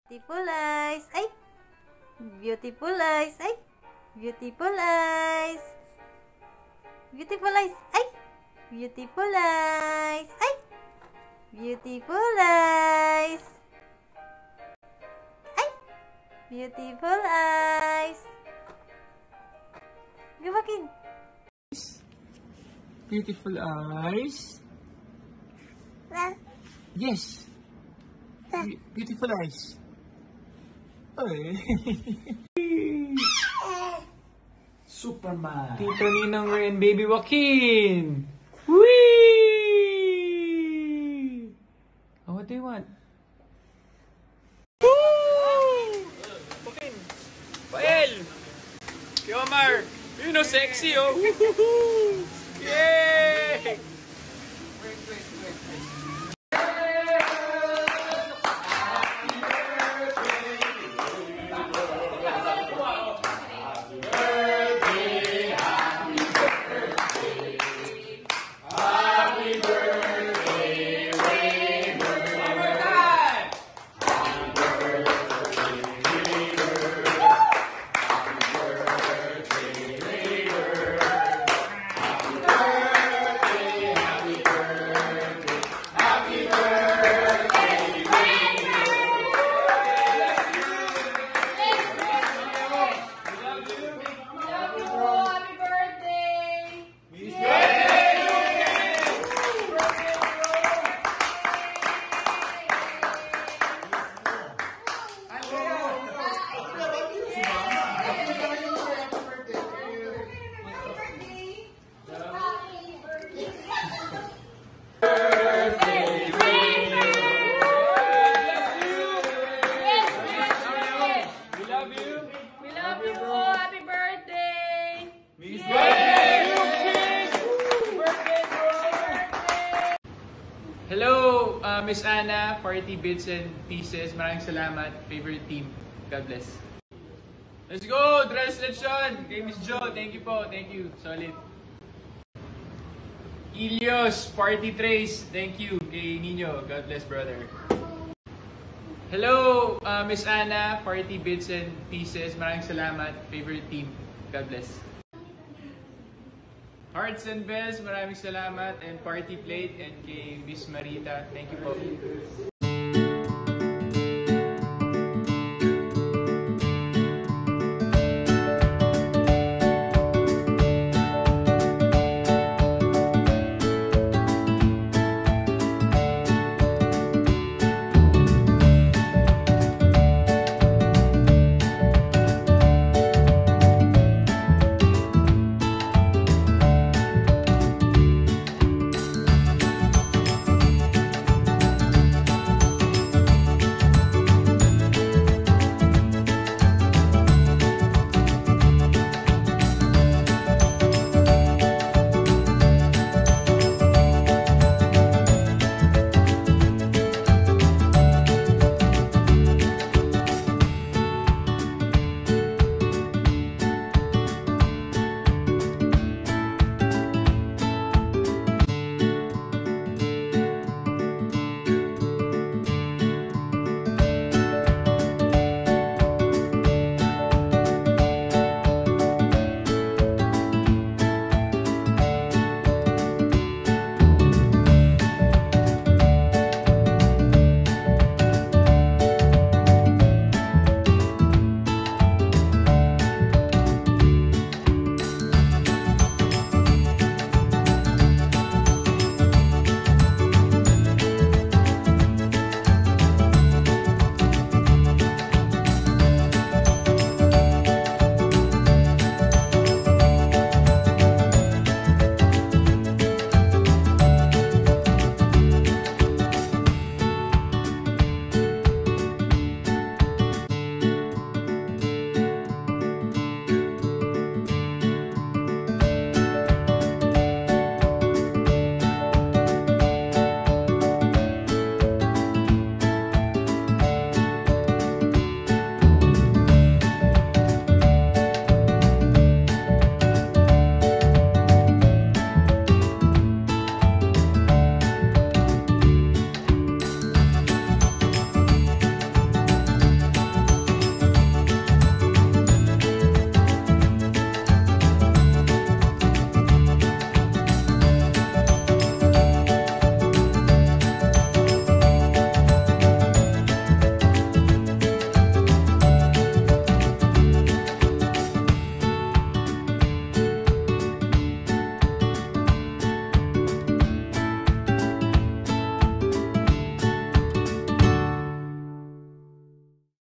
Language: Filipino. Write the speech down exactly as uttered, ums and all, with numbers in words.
Beautiful eyes. Ay! Beautiful eyes. Ay! Beautiful eyes. Beautiful eyes. Ay! Beautiful eyes. Ay! Beautiful eyes. Ay! Beautiful eyes. Gumakin. Beautiful eyes. Yes. Be beautiful eyes. Ay. Superman. Tito Ninong and Baby Joaquin. Whee! Oh, what do you want? Woo! Joaquin. Pael. Kiomar. You know, sexy, oh. Yay! Wait, wait, wait, wait. Hello, uh, Miss Anna, Party Bits and Pieces. Maraming salamat. Favorite team. God bless. Let's go! Translation! Kay Miss Jo, thank you po. Thank you. Solid. Ilios, Party Trace. Thank you. Kay Nino. God bless, brother. Hello, uh, Miss Anna, Party Bits and Pieces. Maraming salamat. Favorite team. God bless. Hearts and Bells, maraming salamat. And Party Plate and kay Miss Marita. Thank you po.